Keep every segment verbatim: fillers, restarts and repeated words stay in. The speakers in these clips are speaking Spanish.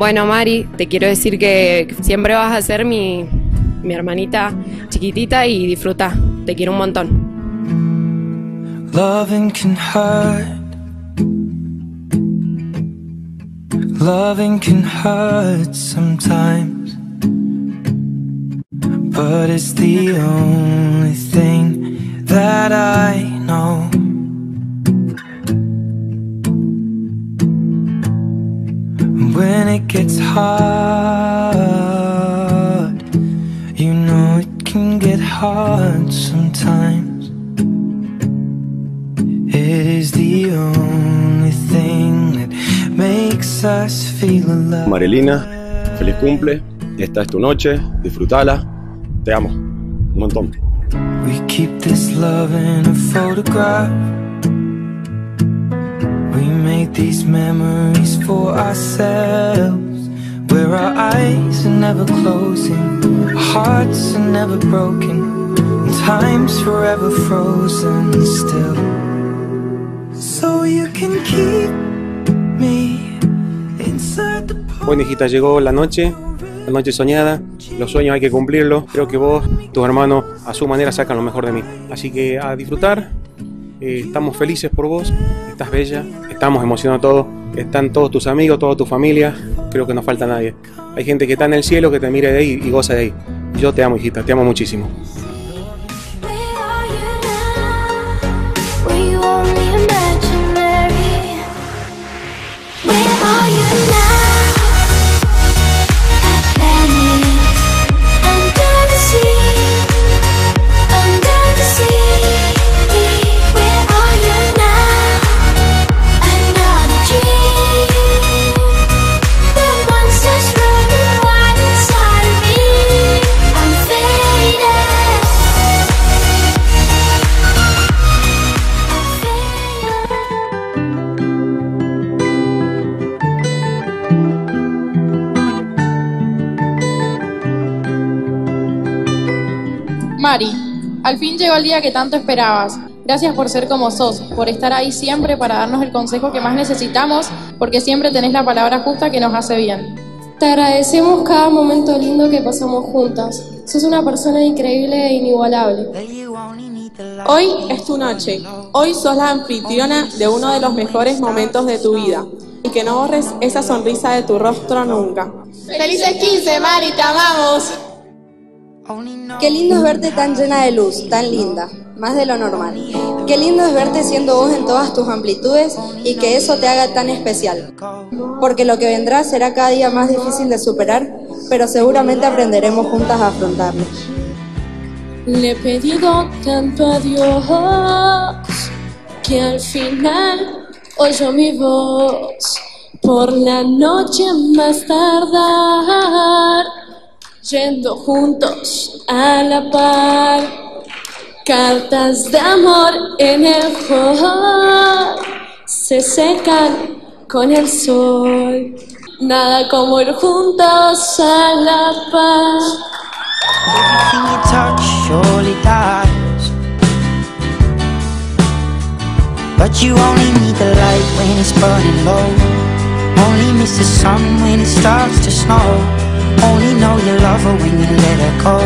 Bueno, Mari, te quiero decir que siempre vas a ser mi, mi hermanita chiquitita y disfruta. Te quiero un montón. Loving can hurt. Loving can hurt sometimes, but it's the only thing that I know. When it gets hard, you know it can get hard sometimes. It is the only thing that makes us feel alive. Marilina, feliz cumple. Esta es tu noche, disfrútala. Te amo, un montón. We keep this love in a photograph. We make these memories for ourselves, where our eyes are never closing, our hearts are never broken, and time's forever frozen still. So you can keep me inside the park. Bueno, hijita, llegó la noche, la noche soñada. Los sueños hay que cumplirlos. Creo que vos, tus hermanos, a su manera sacan lo mejor de mí. Así que a disfrutar. Eh, estamos felices por vos, estás bella, estamos emocionados todos, están todos tus amigos, toda tu familia, creo que no falta nadie. Hay gente que está en el cielo que te mira de ahí y goza de ahí. Yo te amo, hijita, te amo muchísimo. Mari, al fin llegó el día que tanto esperabas. Gracias por ser como sos, por estar ahí siempre para darnos el consejo que más necesitamos, porque siempre tenés la palabra justa que nos hace bien. Te agradecemos cada momento lindo que pasamos juntas. Sos una persona increíble e inigualable. Hoy es tu noche. Hoy sos la anfitriona de uno de los mejores momentos de tu vida. Y que no borres esa sonrisa de tu rostro nunca. ¡Felices quince, Mari! ¡Te amamos! Qué lindo es verte tan llena de luz, tan linda, más de lo normal. Qué lindo es verte siendo vos en todas tus amplitudes y que eso te haga tan especial. Porque lo que vendrá será cada día más difícil de superar, pero seguramente aprenderemos juntas a afrontarlo. Le he pedido tanto a Dios que al final oyó mi voz. Por la noche más tardar, yendo juntos a la par, cartas de amor en el hall se secan con el sol. Nada como ir juntos a la par. Everything you touch surely dies, but you only need the light when it's burning low. Only miss the sun when it starts to snow. Only know you love her when you let her go.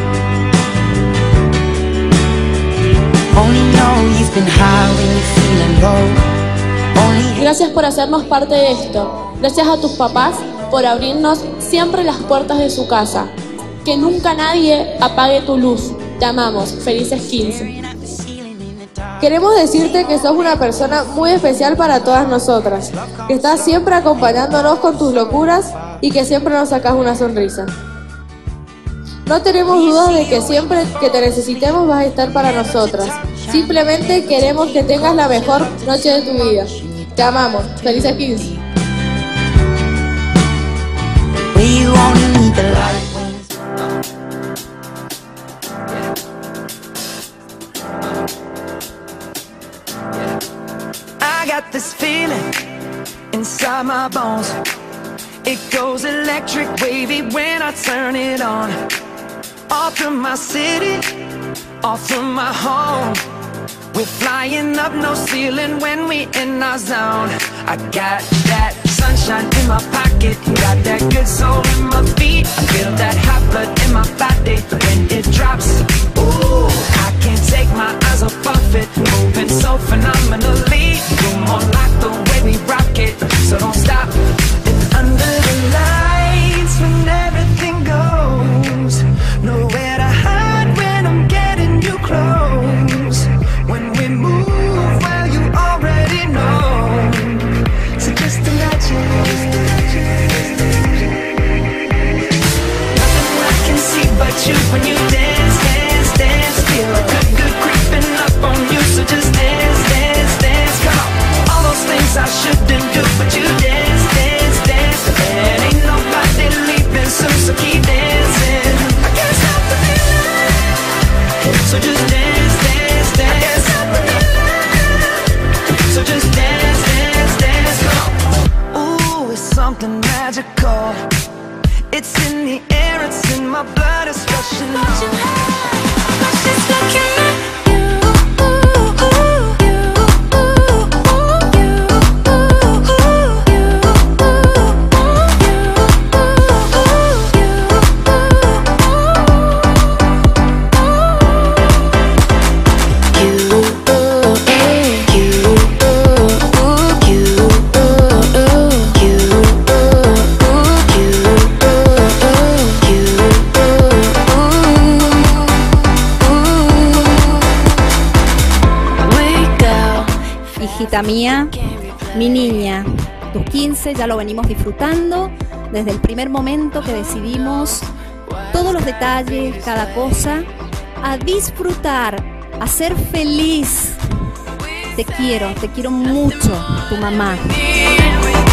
Only know you've been high when you're feeling low. Only... Gracias por hacernos parte de esto. Gracias a tus papás por abrirnos siempre las puertas de su casa. Que nunca nadie apague tu luz. Te amamos. Felices quince. Queremos decirte que sos una persona muy especial para todas nosotras, que estás siempre acompañándonos con tus locuras y que siempre nos sacas una sonrisa. No tenemos dudas de que siempre que te necesitemos vas a estar para nosotras. Simplemente queremos que tengas la mejor noche de tu vida. Te amamos. Felices quince. Got this feeling inside my bones. It goes electric wavy when I turn it on. Off from my city, off from my home. We're flying up no ceiling when we in our zone. I got that sunshine in my pocket. rocket. Got that good soul in my feet. I feel that hot blood in my body when it drops. Ooh, I can't take my eyes off of it. Moving so phenomenally. You're more like the way we rock it. So don't stop. And under the lights when everything goes, nowhere to hide when I'm getting you close. When we move, well, you already know. So just imagine. Nothing I can see but you when you dance, dance, dance. Feel a good, good creeping up on you. So just dance, dance, dance. Come on. All those things I shouldn't do, but you dance, dance, dance. And ain't nobody leaving soon, so keep dancing. I can't stop the feeling. So just dance, dance, dance. I can't stop the feeling. So just dance, dance, dance. Come on. Ooh, it's something magical. It's in the air, it's in my blood, it's rushing on. Just looking at you. Hijita mía, mi niña, tus quince ya lo venimos disfrutando desde el primer momento que decidimos todos los detalles, cada cosa, a disfrutar, a ser feliz. Te quiero, te quiero mucho, tu mamá.